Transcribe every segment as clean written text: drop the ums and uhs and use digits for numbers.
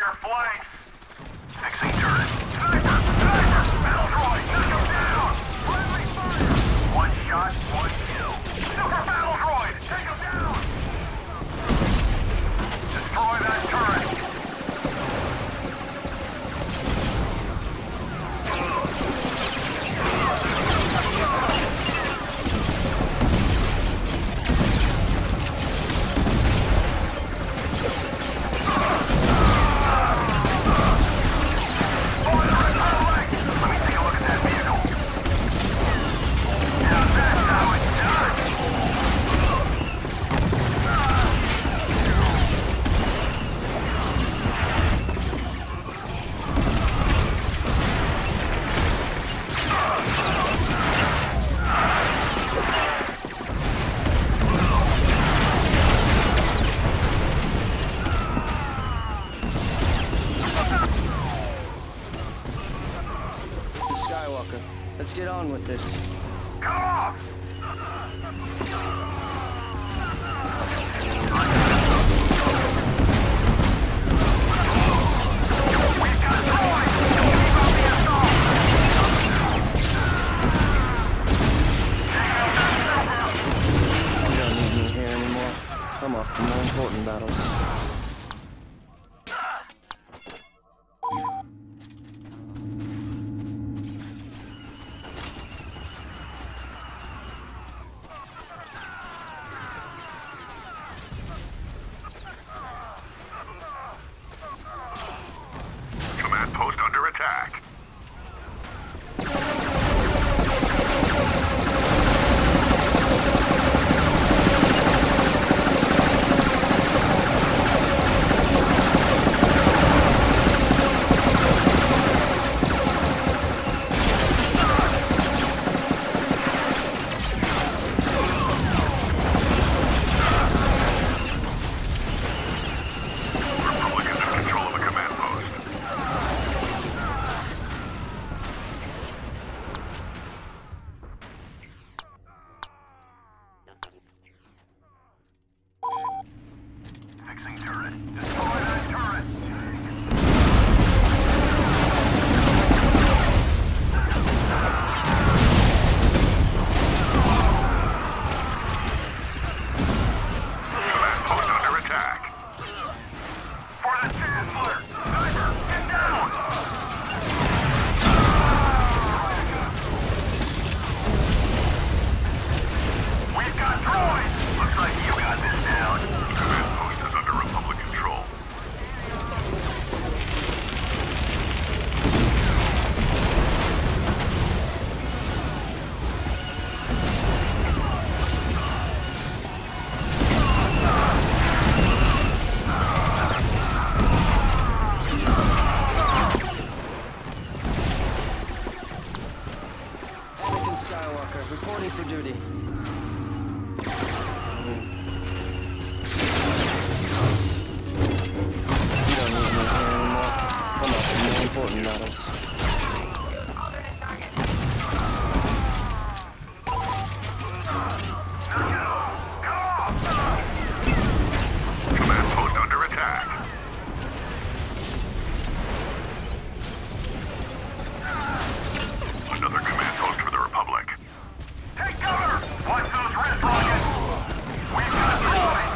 their flanks. Fixing turret. Sniper! Sniper! Battle droid! Knock him down! Friendly fire! One shot, one kill. Super battle droid! Take him down! Destroy that turret! Let's get on with this. Come on! We've got droids! Keep up the assault! You don't need me here anymore. I'm off to more important battles. Command post under attack. Republicans in control of a command post. Fixing turret. Destroy that turret! Command post under attack. For the Chancellor! Sniper, get down! We've got droids! Looks like you got this down. Command post is under Republic control. Anakin Skywalker, reporting for duty. You don't need me here anymore. I'm off to more important battles. Command post under attack. Another command post for the Republic. Take cover! Watch those wrist rockets! We've got droids!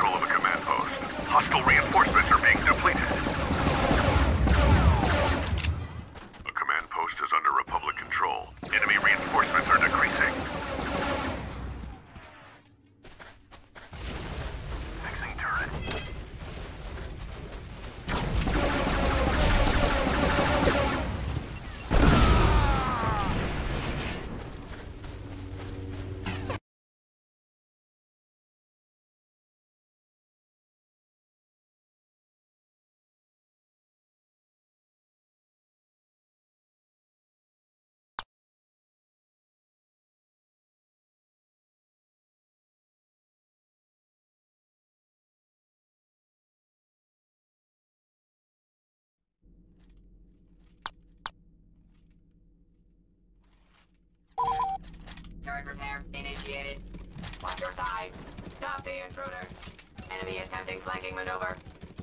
control of a command post. Hostile reinforcements are being depleted. A command post is under Republic control. Enemy reinforcements are decreasing. Fixing turret. Turret repair initiated. Watch your side. Stop the intruder. Enemy attempting flanking maneuver.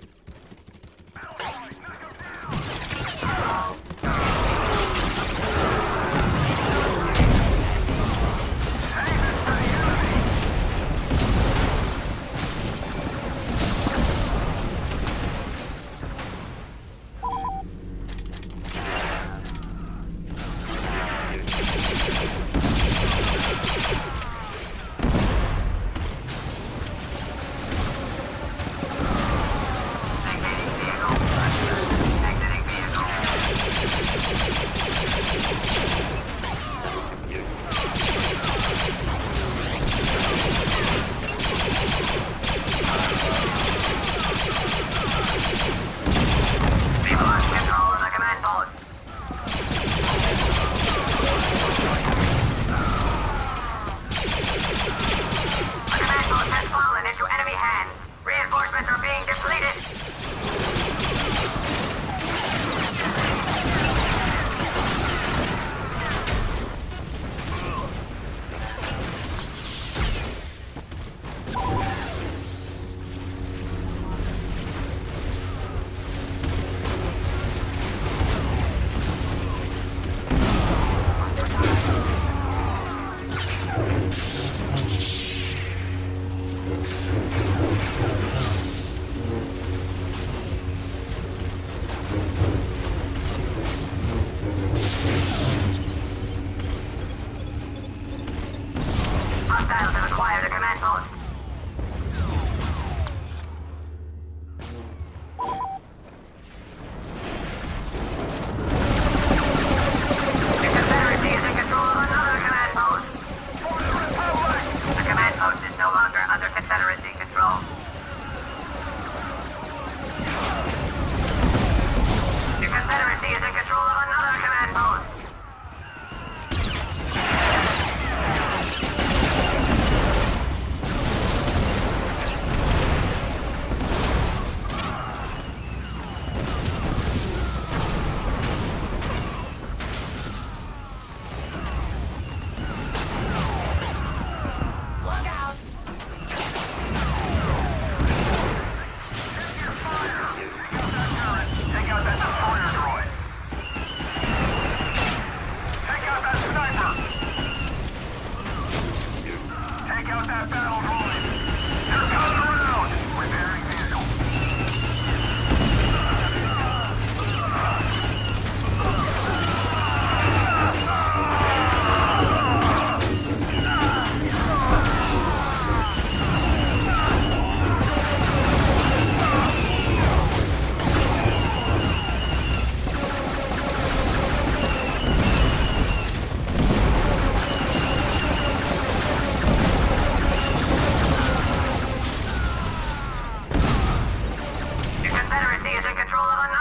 Hostiles have acquired a command post. The Confederacy is in control of another command post. The command post is no longer under Confederacy control. The Confederacy is in control of another command post. Look out! Take out that destroyer droid. Take out that sniper. Take out that battle droid. They're coming around. Repairing vehicle. The Confederacy is in control of another